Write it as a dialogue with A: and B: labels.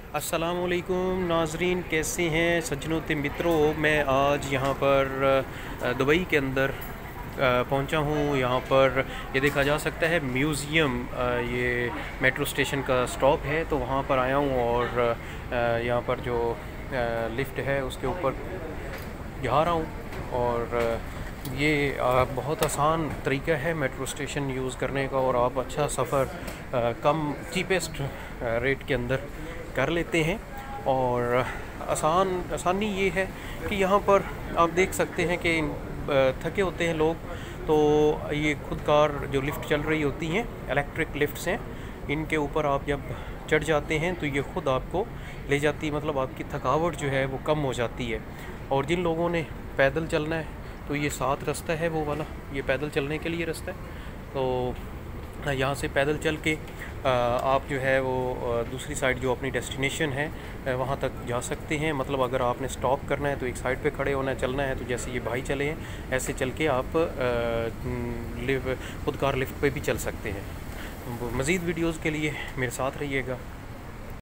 A: अस्सलामुअलैकुम नाजरीन, कैसे हैं सज्जनों ते मित्रों। मैं आज यहाँ पर दुबई के अंदर पहुँचा हूँ। यहाँ पर ये देखा जा सकता है म्यूज़ियम, ये मेट्रो स्टेशन का स्टॉप है, तो वहाँ पर आया हूँ और यहाँ पर जो लिफ्ट है उसके ऊपर जा रहा हूँ। और ये बहुत आसान तरीका है मेट्रो स्टेशन यूज़ करने का, और आप अच्छा सफ़र कम चीपेस्ट रेट के अंदर कर लेते हैं। और आसानी ये है कि यहाँ पर आप देख सकते हैं कि थके होते हैं लोग, तो ये खुद कार जो लिफ्ट चल रही होती हैं, इलेक्ट्रिक लिफ्ट्स हैं, इनके ऊपर आप जब चढ़ जाते हैं तो ये ख़ुद आपको ले जाती, मतलब आपकी थकावट जो है वो कम हो जाती है। और जिन लोगों ने पैदल चलना है तो ये साथ रास्ता है वो वाला, ये पैदल चलने के लिए रास्ता है। तो यहाँ से पैदल चल के आप जो है वो दूसरी साइड जो अपनी डेस्टिनेशन है वहाँ तक जा सकते हैं। मतलब अगर आपने स्टॉप करना है तो एक साइड पे खड़े होना है, चलना है तो जैसे ये भाई चले हैं ऐसे चल के आप खुद कार लिफ्ट पे भी चल सकते हैं। मज़ीद वीडियोज़ के लिए मेरे साथ रहिएगा।